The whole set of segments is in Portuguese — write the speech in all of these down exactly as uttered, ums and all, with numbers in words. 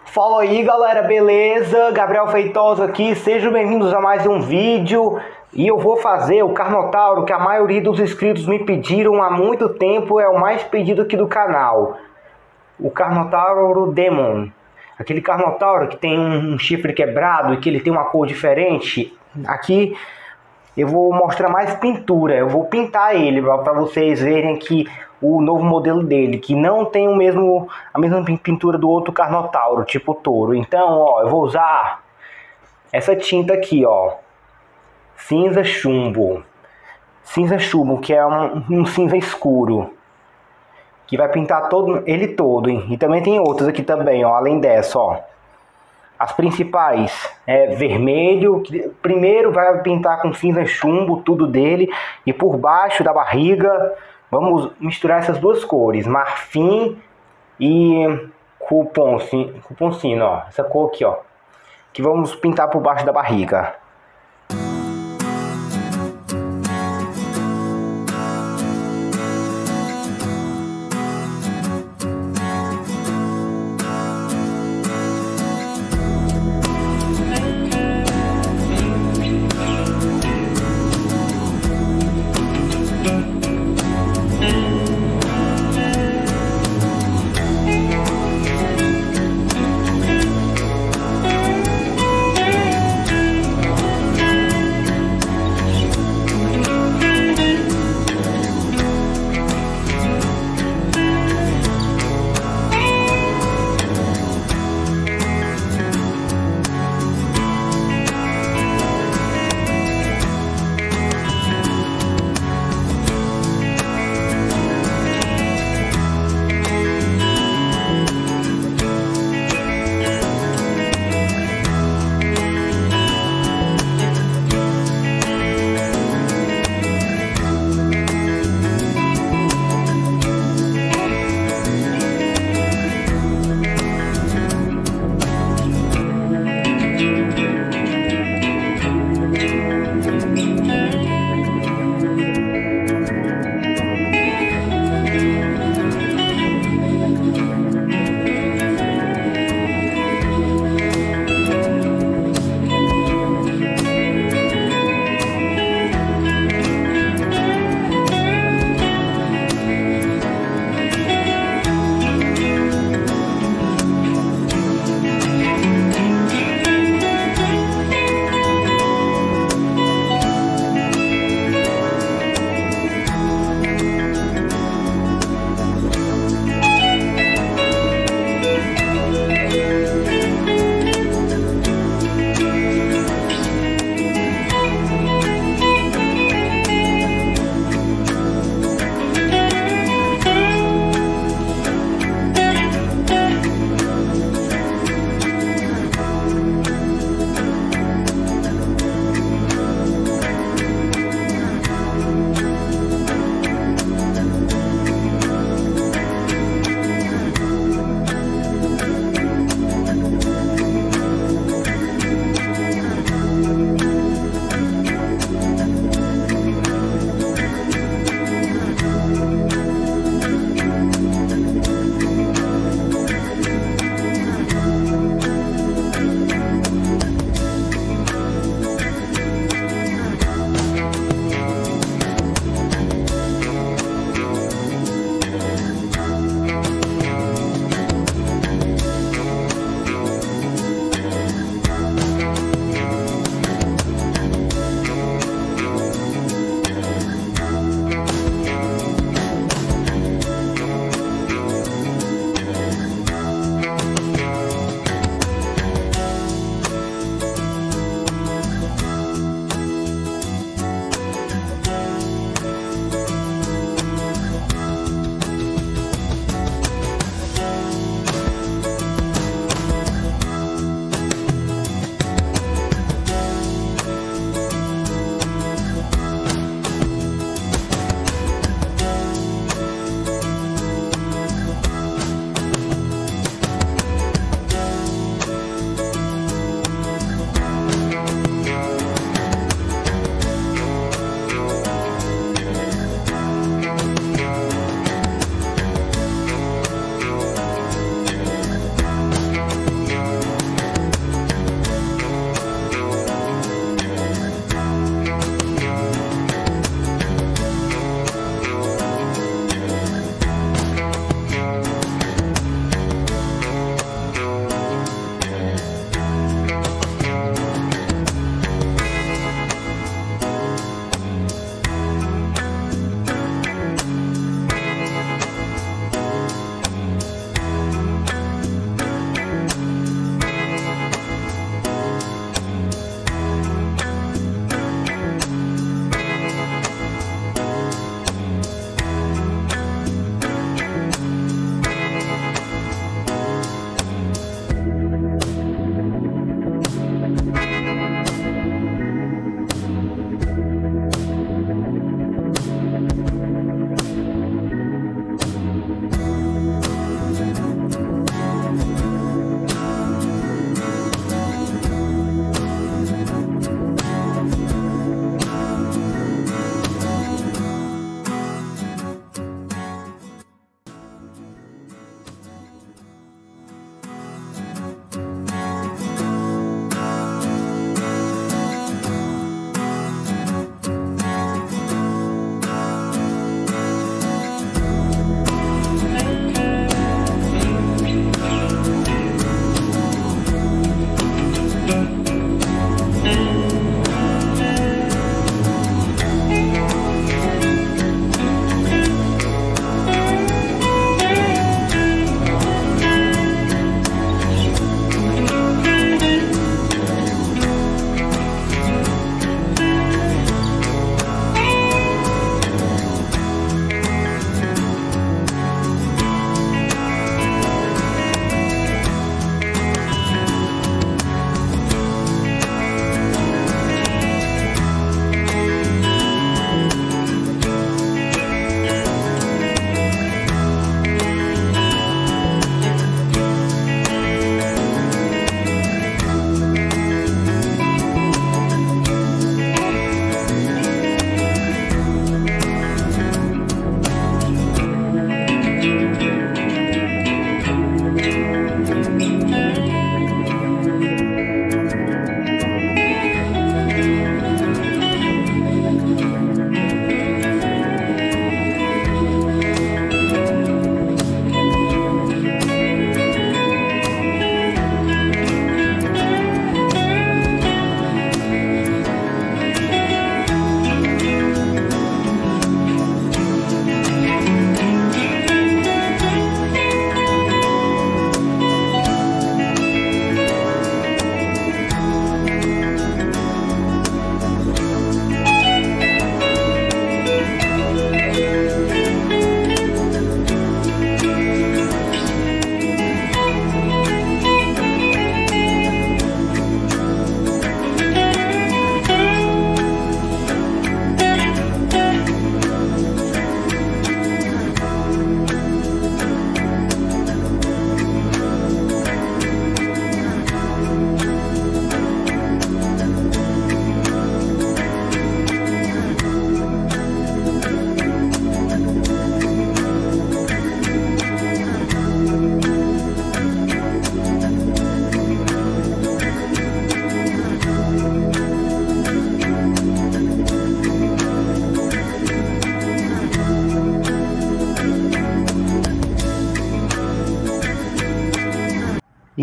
Fala aí galera, beleza? Gabriel Feitosa aqui, sejam bem-vindos a mais um vídeo. E eu vou fazer o Carnotauro que a maioria dos inscritos me pediram há muito tempo, é o mais pedido aqui do canal. O Carnotauro Demon. Aquele Carnotauro que tem um chifre quebrado e que ele tem uma cor diferente. Aqui eu vou mostrar mais pintura, eu vou pintar ele para vocês verem aqui o novo modelo dele, que não tem o mesmo, a mesma pintura do outro Carnotauro, tipo touro. Então, ó, eu vou usar essa tinta aqui, ó, cinza chumbo, cinza chumbo, que é um, um cinza escuro, que vai pintar todo ele todo, hein? E também tem outros aqui também, ó, além dessa, ó. As principais é vermelho, que primeiro vai pintar com cinza chumbo tudo dele, e por baixo da barriga vamos misturar essas duas cores, marfim e cuponcino, ó, essa cor aqui, ó, que vamos pintar por baixo da barriga.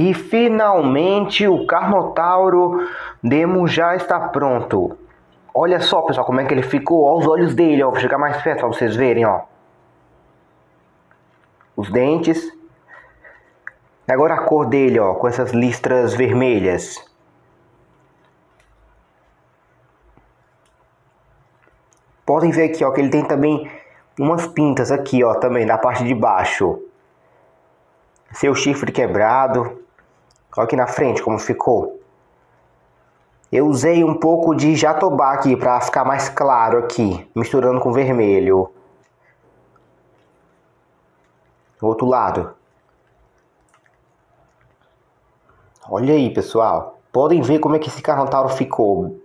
E finalmente o Carnotauro Demo já está pronto. Olha só, pessoal, como é que ele ficou. Olha os olhos dele, ó. Vou chegar mais perto para vocês verem, ó. Os dentes. Agora a cor dele, ó, com essas listras vermelhas. Podem ver aqui, ó, que ele tem também umas pintas aqui, ó, também na parte de baixo. Seu chifre quebrado. Olha aqui na frente como ficou. Eu usei um pouco de jatobá aqui para ficar mais claro aqui, misturando com vermelho. Do outro lado. Olha aí, pessoal. Podem ver como é que esse Carnotauro ficou.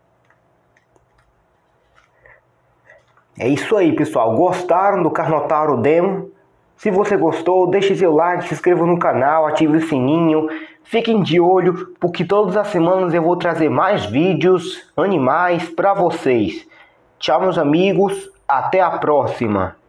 É isso aí, pessoal. Gostaram do Carnotauro Demo? Se você gostou, deixe seu like, se inscreva no canal, ative o sininho. Fiquem de olho, porque todas as semanas eu vou trazer mais vídeos animais para vocês. Tchau, meus amigos. Até a próxima.